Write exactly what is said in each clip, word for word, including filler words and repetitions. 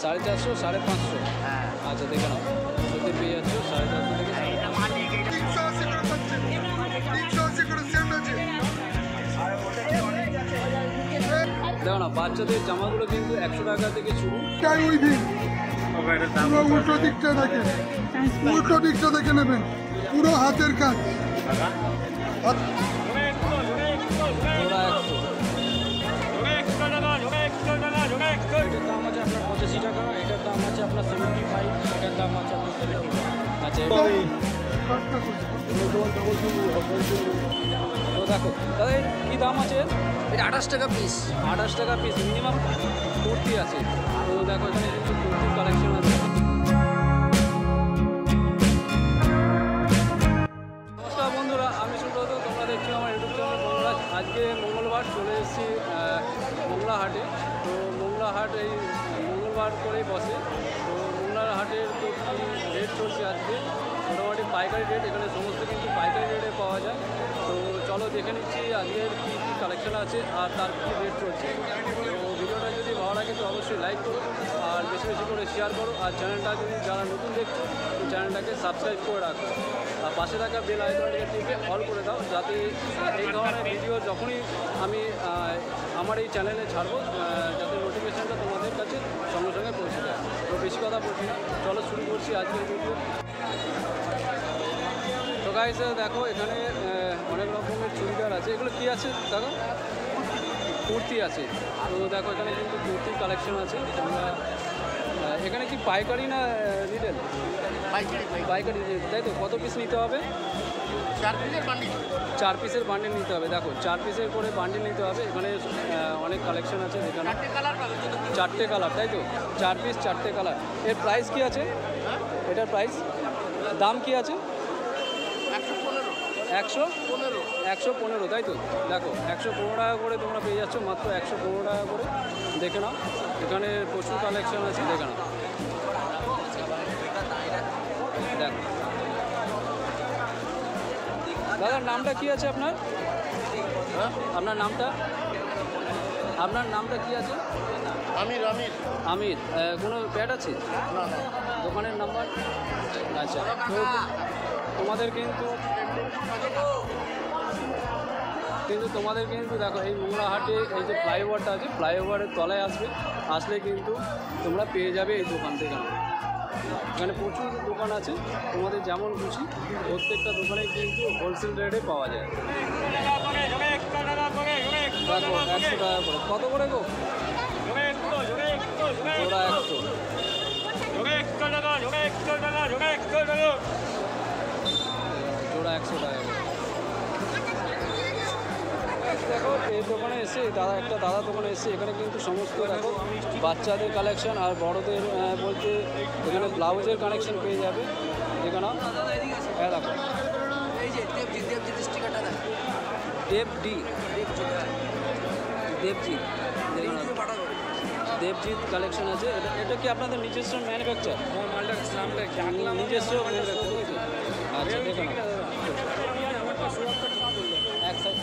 সাড়ে চারশো সাড়ে পাঁচশো আচ্ছা দেখে নাও সত্যি পেয়ে যাচ্ছ সাড়ে চারশো থেকে দেখো না বাচ্চাদের জামাগুলো কিন্তু একশো টাকা থেকে শুরু। উল্টো দিকটা দেখেন, উল্টো দিকটা দেখে নেবেন, পুরো হাতের কাজ। এটার দাম আছে আপনার পঁচাশি টাকা, এটার দাম আছে আপনার সেভেন্টি ফাইভ, এটার দাম আছে আপনার সেভেন্টি ফাইভ। আচ্ছা তো দেখো তাহলে কী দাম আছে? এটা আঠাশ টাকা পিস। আঠাশ টাকা পিস মিনিমাম কুর্তি আছে। তো দেখো এখানে কিছু কুর্তির কালেকশন আছে। নমস্কার বন্ধুরা, আমি সুব্রত, তোমরা দেখছো আমার ইউটিউব চ্যানেল মঙ্গলা। আজকে মঙ্গলবার চলে এসেছি মোংলা হাটে। তো মোংলা হাট এই মঙ্গলবার করেই বসে। তো মোংলার হাটের তো কী রেট চলছে আজকে, মোটামুটি পাইকারি রেট, এখানে সমস্ত কিন্তু পাইকারি রেটে পাওয়া যায়। তো চলো দেখে নিচ্ছি আজকের কী কী কালেকশন আছে আর তার কী রেট চলছে। তো ভিডিওটা যদি ভালো লাগে তো অবশ্যই লাইক করো আর বেশি বেশি করে শেয়ার করো। আর চ্যানেলটা যদি যারা নতুন দেখছো তো চ্যানেলটাকে সাবস্ক্রাইব করে রাখো আর পাশে থাকা বেল আইকনটাকে টিপে অল করে দাও, যাতে এই ধরনের ভিডিও যখনই আমি আমার এই চ্যানেলে ছাড়বো যাতে নোটিফিকেশানটা তোমাদের কাছে সঙ্গে সঙ্গে পৌঁছে যায়। তো বেশি কথা বলছি না, চলো শুরু করছি আজকের ভিডিও। তো গাইস দেখো এখানে অনেক রকমের চুড়িদার আছে। এগুলো কী আছে দাদা? কুর্তি আছে। তো দেখো এখানে কিন্তু কুর্তির কালেকশন আছে। আমরা এখানে কি পাইকারি না রিটেল? পাইকারি পাইকারি তাই তো? কত পিস নিতে হবে? চার পিসের বান্ডিল। চার পিসের বান্ডিল নিতে হবে। দেখো চার পিসের করে বান্ডিল নিতে হবে। এখানে অনেক কালেকশন আছে। এখানে চারটে কালার, তাই তো? চার পিস চারটে কালার। এর প্রাইস কি আছে? এটার প্রাইস দাম কি আছে? একশো পনেরো একশো পনেরো তাই তো? দেখো একশো পনেরো টাকা করে তোমরা পেয়ে যাচ্ছ, মাত্র একশো পনেরো টাকা করে। দেখে নাও এখানে প্রচুর কালেকশন আছে, দেখে নাও। দেখো দাদার নামটা কি আছে আপনার? আপনার নামটা আপনার নামটা কি আছে? আমির। আমির আমির। কোনো প্যাড আছে? না না। দোকানের নাম্বার? আচ্ছা। তো তোমাদের কিন্তু কিন্তু তোমাদের কিন্তু দেখো এই মোংলা হাটে এই যে ফ্লাইওভারটা আছে, ফ্লাইওভারের তলায় আসবে, আসলে কিন্তু তোমরা পেয়ে যাবে এই দোকান থেকে। এখানে প্রচুর দোকান আছে, তোমাদের যেমন খুশি প্রত্যেকটা দোকানে কিন্তু হোলসেল রেটে পাওয়া যায়। দেখো একশো টাকা করে। কত করে গো? ওরা একশো। জোড়া একশো টাকা করে। দেখো এই দোকানে এসে দাদা একটা দাদা দোকানে এসে এখানে কিন্তু সমস্ত দেখো বাচ্চাদের কালেকশন আর বড়দের বলতে এখানে ব্লাউজের কালেকশন পেয়ে যাবে। এখানে হ্যাঁ দেখো দেব ডি দেবজিৎ দেবজিৎ কালেকশন আছে। এটা এটা কি আপনাদের নিজস্ব ম্যানুফ্যাকচার? নিজস্ব ম্যানুফ্যাকচার। আচ্ছা দেখো না এক সাইড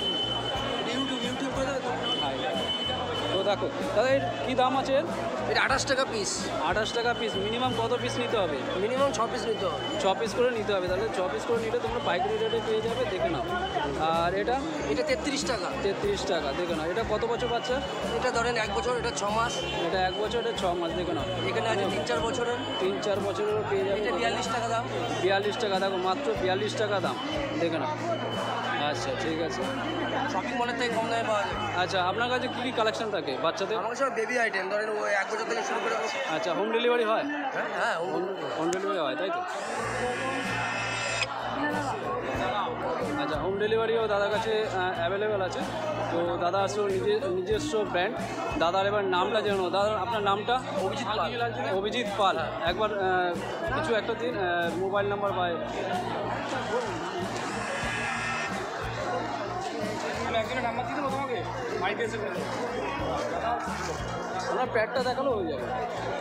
তো দেখো দাদা এর কী দাম আছে? এটা আঠাশ টাকা পিস। আঠাশ টাকা পিস। মিনিমাম কত পিস নিতে হবে? মিনিমাম ছ পিস নিতে হবে। ছ পিস করে নিতে হবে। তাহলে ছ পিস করে নিলে তোমরা পাইকারি রেটে পেয়ে যাবে, দেখে নাও। আর এটা এটা তেত্রিশ টাকা। তেত্রিশ টাকা। দেখে নাও এটা কত বছর বাচ্চা? এটা ধরেন এক বছর, এটা ছ মাস। এটা এক বছর, এটা ছ মাস। দেখে নাও এখানে আছে তিন চার বছরের। তিন চার বছরেরও পেয়ে যাবে। এটা বিয়াল্লিশ টাকা দাম। বিয়াল্লিশ টাকা। দেখো মাত্র বিয়াল্লিশ টাকা দাম, দেখে নাও। আচ্ছা ঠিক আছে। শপিং মলের থেকে কম দামে পাওয়া যায়। আচ্ছা আপনার কাছে কী কী কালেকশন থাকে বাচ্চাদের? আমার সব বেবি আইটেম, ধরেন ও এক বছর থেকে শুরু করে। আচ্ছা হোম ডেলিভারি হয়? হ্যাঁ হ্যাঁ হোম ডেলিভারি হয় তাই তো? আচ্ছা হোম ডেলিভারিও দাদার কাছে অ্যাভেলেবেল আছে। তো দাদা আসলে নিজে নিজস্ব ব্র্যান্ড। দাদার এবার নামটা যেন, দাদার আপনার নামটা? অভিজিৎ পাল। অভিজিৎ পাল। একবার কিছু একটা দিন মোবাইল নাম্বার বা একজনের নাম্বার দিয়ে দেবো তোমাকে। আপনার প্যাডটা দেখালো হয়ে যাবে।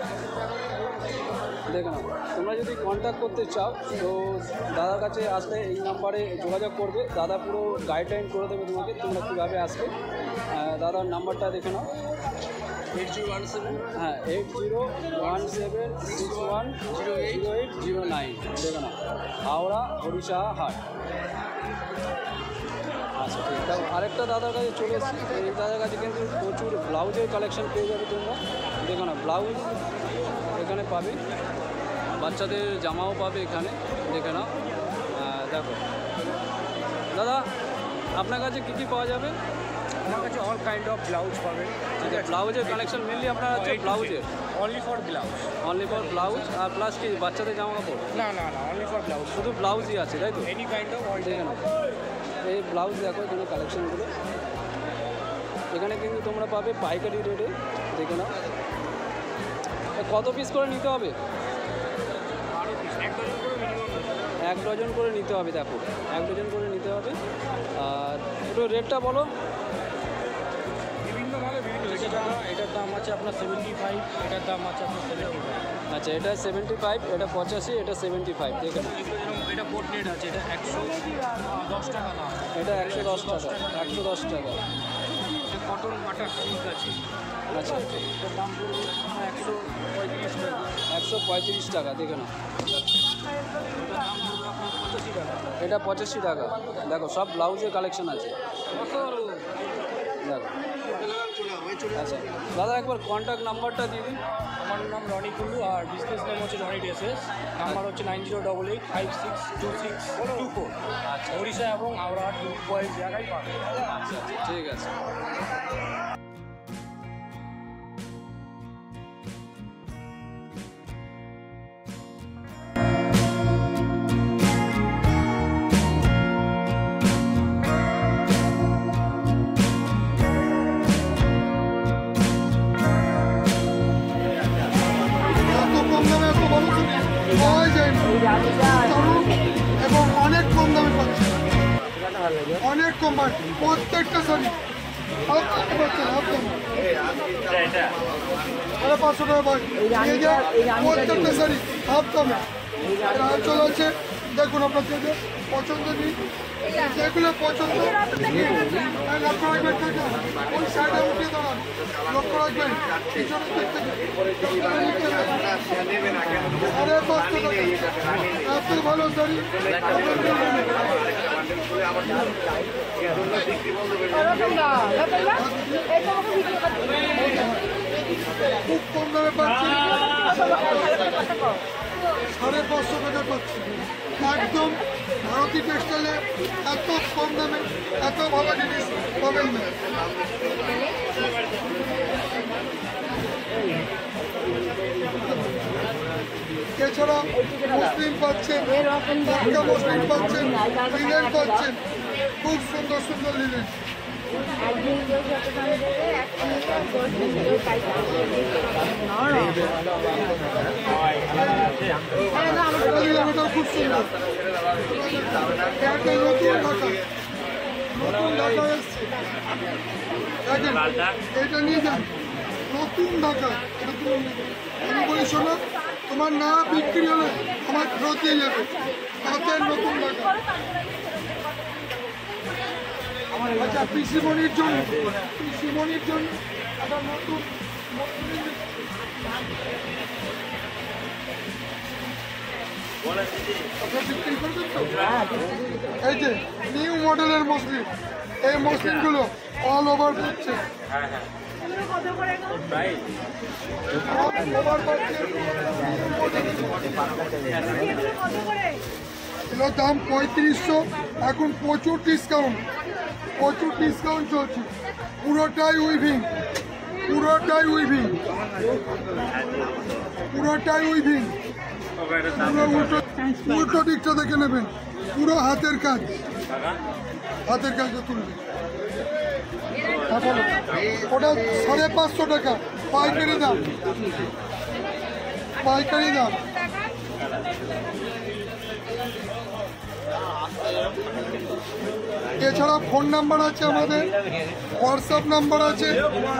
দেখে নাও তোমরা যদি কন্ট্যাক্ট করতে চাও তো দাদার কাছে আসলে এই নাম্বারে যোগাযোগ করবে। দাদা পুরো গাইডলাইন করে দেবে তোমাকে তোমরা কীভাবে আসবে। দাদার নাম্বারটা দেখে নাও। এইট জিরো ওয়ান সেভেন হ্যাঁ eight zero one seven six one zero eight zero eight zero nine দেখে নাও হাওড়া হরিশা হাট। আচ্ছা ঠিক আছে, আরেকটা দাদার কাছে চলে এসেছি। এই দাদার কাছে কিন্তু প্রচুর ব্লাউজের কালেকশন পেয়ে যাবে তোমরা। দেখো না ব্লাউজ এখানে পাবে, বাচ্চাদের জামাও পাবে এখানে, দেখে নাও। দেখো দাদা আপনার কাছে কী কী পাওয়া যাবে? আমার কাছে অল কাইন্ড অফ ব্লাউজ পাবেন। ঠিক আছে, ব্লাউজের কালেকশন মেনলি আপনার হচ্ছে ব্লাউজের, only for blouse. Only for blouse আর প্লাস কি বাচ্চাদের জামা কাপড়? না না না অনলি ফর ব্লাউজ, শুধু ব্লাউজই আছে তাই তো? Any kind of all. দেখে নাও এই ব্লাউজ দেখো এখানে কালেকশনগুলো, এখানে কিন্তু তোমরা পাবে পাইকারি রেটে। দেখে নাও কত পিস করে নিতে হবে? বারো পিস, এক ডজন করে মিনিমাম। এক ডজন করে নিতে হবে, দেখো এক ডজন করে নিতে হবে। আর একটু রেটটা বলো। বিভিন্ন ভাবে বিভিন্ন এটা এটার দাম আছে আপনার সেভেন্টি ফাইভ, এটার দাম আছে আপনার সেভেন্টি ফাইভ। আচ্ছা এটা সেভেন্টি ফাইভ, এটা পঁচাশি, এটা সেভেন্টি ফাইভ। দেখে নাও এটা বোট নেট আছে, এটা একশো দশ টাকা দাম। এটা একশো দশ টাকা, একশো দশ টাকা। এটা কটন বাটার সিল্ক আছে, আচ্ছা এটার দাম পড়বে একশো পঁয়ত্রিশ টাকা। একশো পঁয়ত্রিশ টাকা। দেখে নাও পঁচাশি টাকা। এটা পঁচাশি টাকা। দেখো সব ব্লাউজের কালেকশন আছে, দেখো। আচ্ছা দাদা একবার কন্ট্যাক্ট নাম্বারটা দিয়ে দিন। আমার নাম রনি কুল্লু আর বিজনেস নেম হচ্ছে রনি ড্রেসেস। নাম্বার হচ্ছে nine zero double eight five six two six two four. আচ্ছা ওড়িশা এবং হাওড়া টু পয়েন্ট জায়গায় পাবে। আচ্ছা আচ্ছা ঠিক আছে। এবং অনেক কম দামে পাচ্ছে, অনেক কম দামে প্রত্যেকটা শাড়ি হাফ দামে পাচ্ছেন, হাফ দামে সাড়ে পাঁচশো টাকা পাই প্রত্যেকটা শাড়ি হাফ দামে। আঁচল আছে দেখুন, আপনার যে পছন্দ নেই যেগুলো পছন্দ লক্ষ্য রাখবেন, ওই সাইডে উঠিয়ে দাঁড়ান, লক্ষ্য রাখবেন পিছনের দিক থেকে সাড়ে পাঁচশো টাকা এত ভালো শাড়ি। খুব কম দামে পাচ্ছি, সাড়ে পাঁচশো টাকা পাচ্ছি একদম। ভারতী টেক্সটাইলে এত কম দামে এত ভালো জিনিস পাবেন না। এছাড়া মুসলিম পাচ্ছেন, পাক্কা মুসলিম পাচ্ছেন, লিনেন পাচ্ছেন, খুব সুন্দর সুন্দর লিনেন। খুব সুন্দর নতুন ঢাকা, নতুন ঢাকা এসছে দেখেন, এটা নিয়ে যান নতুন ঢাকা। আমি বলি শোনো, তোমার না বিক্রি হলে আমার ফেরত দিয়ে যাবে, তাদের নতুন ঢাকা। আচ্ছা পিসিমণির জন্য, পিসিমণির জন্য একটা নতুন বিক্রি করবেন তো? এই যে নিউ মডেলের মসলিন, এই মসলিনগুলো অল ওভার পাচ্ছে, এগুলোর দাম পঁয়ত্রিশশো। এখন প্রচুর ডিসকাউন্ট, প্রচুর ডিসকাউন্ট চলছে, পুরোটাই উইভিং, পুরোটাই উইভিং, পুরোটাই উইভিং। পুরো উল্টো উল্টো দিকটা দেখে নেবেন, পুরো হাতের কাজ, হাতের কাজটা তুলবে। ওটা সাড়ে পাঁচশো টাকা পাইকারি দাম, পাইকারি দাম। এছাড়া ফোন নাম্বার আছে আমাদের, হোয়াটসঅ্যাপ নাম্বার আছে,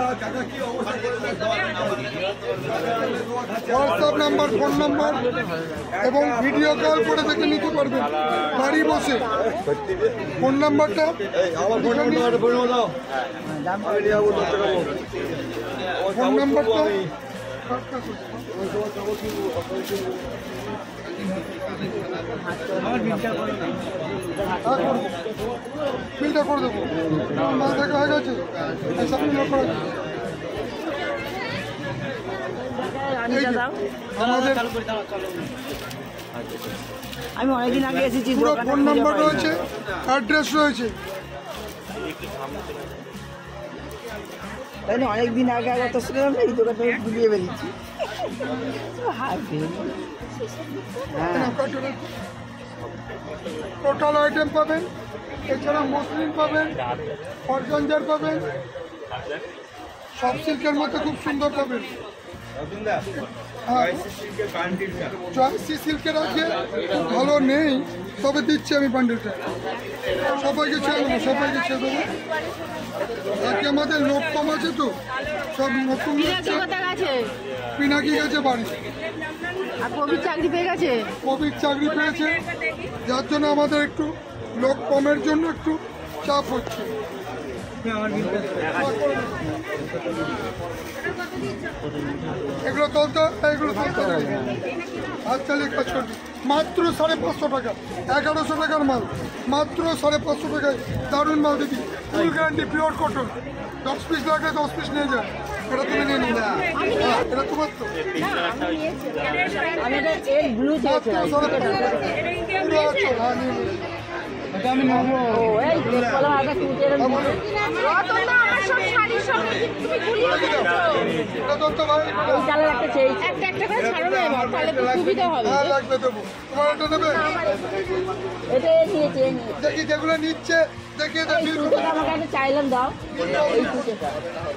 হোয়াটসঅ্যাপ নাম্বার, ফোন নাম্বার এবং ভিডিও কল করে দেখে নিতে পারবেন বাড়ি বসে। ফোন নাম্বারটা ফোন নাম্বারটা বিলটা করে দেবো মাল দেখা হয়ে গেছে আমাদের আমি অনেকদিন আগে এসেছি, পুরো ফোন নাম্বার রয়েছে, অ্যাড্রেস রয়েছে। তাই না, অনেকদিন আগে আগে তো শুনলাম এই দোকানটা গুলিয়ে বেরিয়েছি। টোটাল আইটেম পাবেন, এছাড়া মসলিন পাবেন, অর্গানজার পাবেন, সব সিল্কের মধ্যে খুব সুন্দর পাবেন। চয়েসি সিল্কের আছে, খুব ভালো নেই, তবে দিচ্ছি আমি বান্ডিলটা, সবাইকে ছেড়ে দেবো, সবাইকে ছেড়ে দেবো। আজকে আমাদের লোক কম আছে তো, সব নতুন পিনাকি গেছে বাড়ি, আর কবির চাকরি পেয়ে গেছে, কবির চাকরি পেয়েছে, যার জন্য আমাদের একটু লোক কমের জন্য একটু চাপ হচ্ছে। এগুলো তলতে এগুলো তলতে হাত চালিয়ে কাজ করবি, মাত্র সাড়ে পাঁচশো টাকা, এগারোশো টাকার মাল, মাত্র সাড়ে পাঁচশো টাকায় দারুণ মাল দিবি, ফুল গ্যারান্টি, পিওর কটন। দশ পিস লাগলে দশ পিস নিয়ে যায়, এটা তুমি নিয়ে নিলে, এটা তোমার তো ব্লু মাত্র সাড়ে পাঁচশো টাকা পুরো আছে। হ্যাঁ নিয়ে নিলে আমি নেবো। একটা একটা করে ছাড়ো না এবার, তাহলে তো সুবিধা হবে। হ্যাঁ লাগবে দেবো, তোমার এটা নেবে? এটা নিয়েছে, দেখি যেগুলো নিচ্ছে দেখি দেখি আমাকে একটা চাইলাম দাও, এই কুচিটা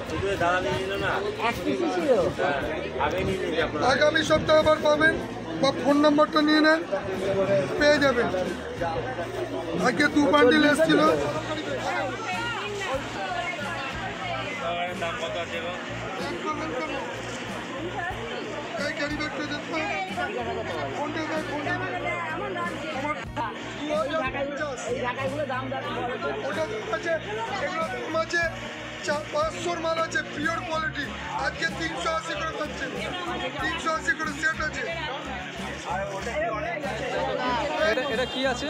এক পিসি ছিল। আগামী সপ্তাহে আবার পাবেন, বা ফোন নাম্বারটা নিয়ে নেন, পেয়ে যাবেন। আজকে দু বান্ডিল এসেছিল, পাঁচশোর মাল আছে, পিওর কোয়ালিটি, আজকে তিনশো আশি করে পাচ্ছে, তিনশো আশি করে সেট আছে। এটা এটা কি আছে?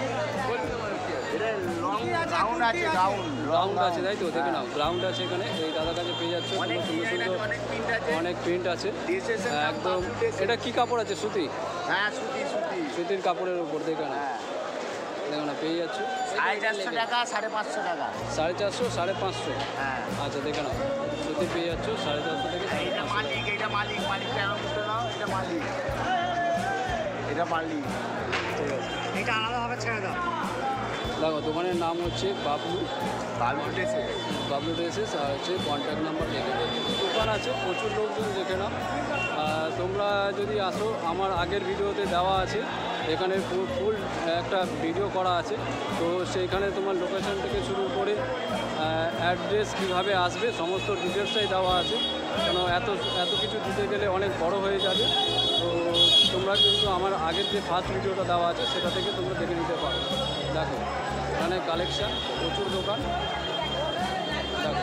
গ্রাউন্ড আছে, তাই তো? দেখে নাও, গ্রাউন্ড আছে এখানে, এই দাদার কাছে পেয়ে যাচ্ছে সুন্দর সুন্দর অনেক প্রিন্ট আছে একদম। এটা কি কাপড় আছে? সুতি? হ্যাঁ সুতি সুতি সুতির কাপড়ের উপর দেখে না, দেখো না, পেয়ে যাচ্ছে সাড়ে চারশো টাকা সাড়ে পাঁচশো টাকা সাড়ে চারশো সাড়ে পাঁচশো হ্যাঁ আচ্ছা দেখে নাও, সুতি পেয়ে যাচ্ছ সাড়ে চারশো থেকে সাড়ে এটা পাঁচশো। মালিক এটা মালিক মালিকটা এমন করতে দাও, এটা মালিক এটা মালিক ঠিক আছে, এটা আলাদাভাবে ছেড়ে দাও। দেখো দোকানের নাম হচ্ছে বাবলু বাবলু ড্রেসে বাবলু ড্রেসেস, আর হচ্ছে কন্ট্যাক্ট নাম্বার দেখে নাও। দোকান আছে, প্রচুর লোকজন দেখে নাও। আর তোমরা যদি আসো, আমার আগের ভিডিওতে দেওয়া আছে, এখানে ফুল একটা ভিডিও করা আছে, তো সেইখানে তোমার লোকেশন থেকে শুরু করে অ্যাড্রেস কীভাবে আসবে সমস্ত ডিটেলসটাই দেওয়া আছে, কেন এত এত কিছু দিতে গেলে অনেক বড় হয়ে যাবে। তো তোমরা কিন্তু আমার আগের যে ফার্স্ট ভিডিওটা দেওয়া আছে সেটা থেকে তোমরা দেখে নিতে পারো। দেখো এখানে কালেকশান, প্রচুর দোকান, দেখো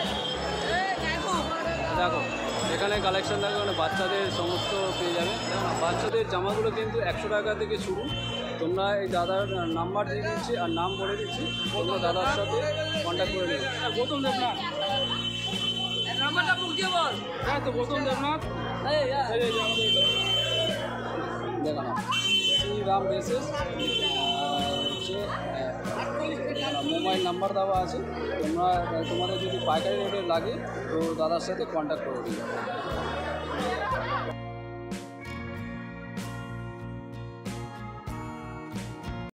দেখো এখানে কালেকশান, দেখো এখানে বাচ্চাদের সমস্ত পেয়ে যাবে। দেখো না, বাচ্চাদের জামাগুলো কিন্তু একশো টাকা থেকে শুরু। তোমরা এই দাদার নাম্বার দিয়ে দিচ্ছি আর নাম বলে দিচ্ছি, তোমরা দাদার সাথে কন্ট্যাক্ট করে নেবে। গৌতম দেবনাথ নাম্বারটা বুক দিয়ে বল। হ্যাঁ তো গৌতম দেবনাথ, দেখো না, শ্রীরাম ড্রেসেস হচ্ছে মোবাইল নাম্বার দেওয়া আছে, তোমরা তোমাদের যদি পাইকারি রেটে লাগে তো দাদার সাথে কন্ট্যাক্ট করে দিবে।